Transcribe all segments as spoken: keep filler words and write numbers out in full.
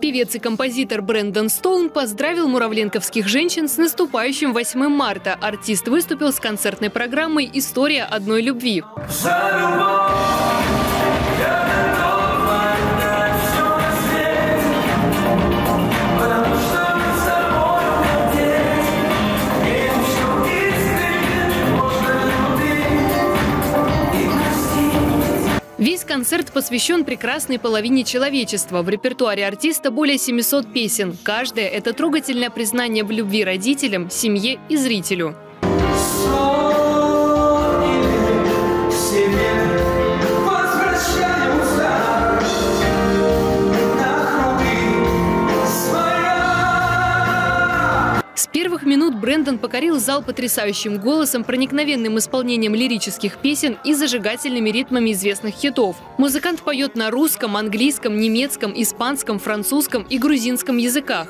Певец и композитор Брэндон Стоун поздравил муравленковских женщин с наступающим восьмым марта. Артист выступил с концертной программой «История одной любви». Весь концерт посвящен прекрасной половине человечества. В репертуаре артиста более семисот песен. Каждая – это трогательное признание в любви родителям, семье и зрителю. С первых минут Брэндон покорил зал потрясающим голосом, проникновенным исполнением лирических песен и зажигательными ритмами известных хитов. Музыкант поет на русском, английском, немецком, испанском, французском и грузинском языках.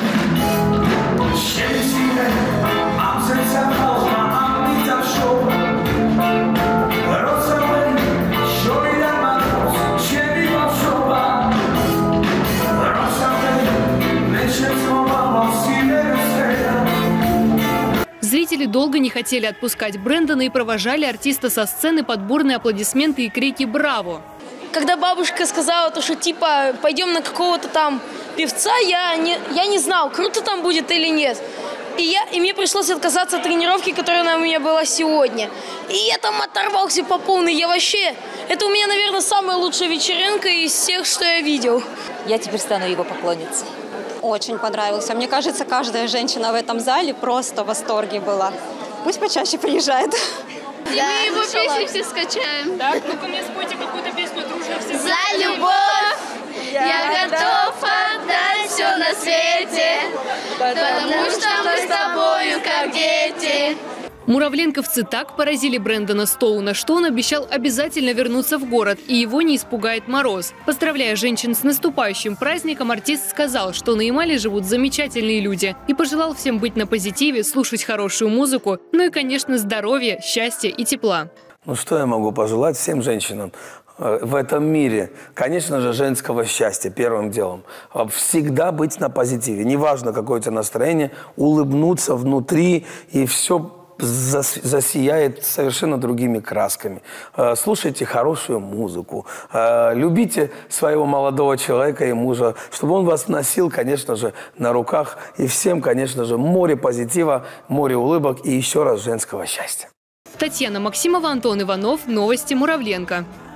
Зрители долго не хотели отпускать Брэндона и провожали артиста со сцены под бурные аплодисменты и крики «Браво!». Когда бабушка сказала, то, что типа пойдем на какого-то там певца, я не, я не знал, круто там будет или нет. И, я, и мне пришлось отказаться от тренировки, которая у меня была сегодня. И я там оторвался по полной. Я вообще... Это у меня, наверное, самая лучшая вечеринка из всех, что я видел. Я теперь стану его поклонницей. Очень понравился. Мне кажется, каждая женщина в этом зале просто в восторге была. Пусть почаще приезжает. Да, мы его песни все скачаем. Так, ну-ка мне спойте какую-то песню дружно все. За любовь я, я готов отдать все на свете, потому что мы с тобою как дети. Муравленковцы так поразили Брэндона Стоуна, что он обещал обязательно вернуться в город, и его не испугает мороз. Поздравляя женщин с наступающим праздником, артист сказал, что на Ямале живут замечательные люди, и пожелал всем быть на позитиве, слушать хорошую музыку, ну и, конечно, здоровья, счастья и тепла. Ну что я могу пожелать всем женщинам в этом мире? Конечно же, женского счастья первым делом. Всегда быть на позитиве. Неважно, какое у тебя настроение, улыбнуться внутри, и все засияет совершенно другими красками. Слушайте хорошую музыку, любите своего молодого человека и мужа, чтобы он вас носил, конечно же, на руках. И всем, конечно же, море позитива, море улыбок и еще раз женского счастья. Татьяна Максимова, Антон Иванов. Новости Муравленко.